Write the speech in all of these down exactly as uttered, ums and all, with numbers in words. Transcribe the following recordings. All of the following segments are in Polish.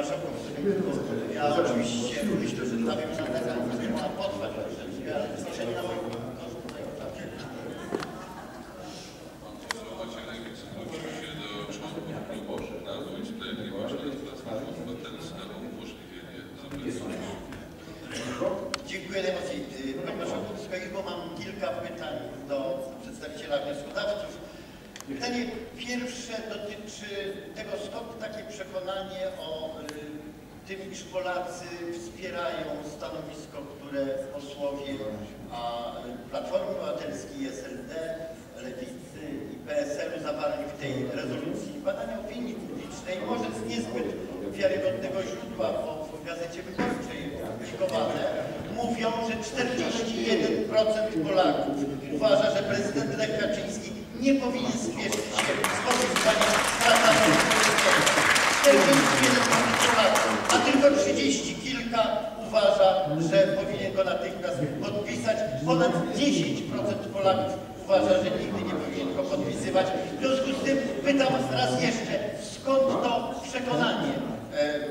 Marszałkowski. Ja oczywiście myślę, że ta wymiana ma potrwać troszeczkę, ale zniesienie na moim Dziękuję najmocniej. Pani Marszałku, Wysoka Izbo, mam kilka pytań do przedstawiciela wnioskodawców. Pytanie pierwsze dotyczy tego, skąd takie przekonanie o y, tym, iż Polacy wspierają stanowisko, które posłowie a Platformy Obywatelskiej, S L D, Lewicy i P S L u zawarli w tej rezolucji. Badania opinii publicznej, może z niezbyt wiarygodnego źródła, bo w Gazecie Wyborczej publikowane, mówią, że czterdzieści jeden procent Polaków uważa, że prezydent Lech Kaczyński nie powinien spieszyć się z podpisaniem traktatu porozumienia. czterdzieści jeden procent Polaków, a tylko trzydzieści kilka uważa, że powinien go natychmiast podpisać. Ponad dziesięć procent Polaków uważa, że nigdy nie powinien go podpisywać. W związku z tym pytam raz jeszcze, skąd to przekonanie? E, e,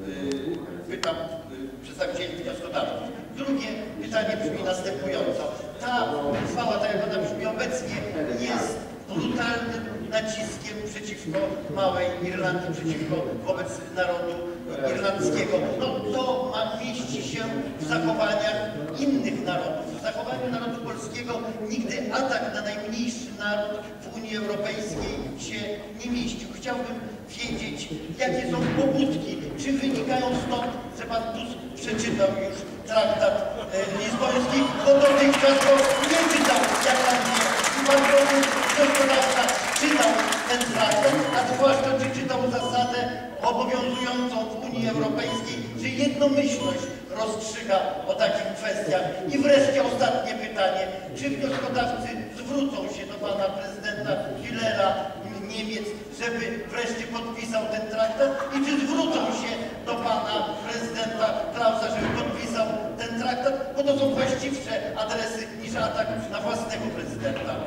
pytam e, przedstawicieli wnioskodawców. Drugie pytanie brzmi następująco. Ta uchwała, tak jak ona brzmi obecnie, jest brutalnym naciskiem przeciwko małej Irlandii, przeciwko wobec narodu irlandzkiego. No to ma, mieści się w zachowaniach innych narodów. W zachowaniu narodu polskiego nigdy atak na najmniejszy naród w Unii Europejskiej się nie mieścił. Chciałbym wiedzieć, jakie są pobudki, czy wynikają stąd, że pan Tusk przeczytał już traktat e, lizboński, bo dotychczas go nie czytał, jak pan wie. I pan wnioskodawca czytał ten traktat, a zwłaszcza czy czytał zasadę obowiązującą w Unii Europejskiej, że jednomyślność rozstrzyga o takich kwestiach. I wreszcie ostatnie pytanie, czy wnioskodawcy zwrócą się do pana prezydenta Hillera Niemiec, żeby wreszcie podpisał ten traktat i czy zwrócą się do pana prezydenta Klausa, żeby podpisał ten traktat, bo to są właściwsze adresy niż atak na własnego prezydenta.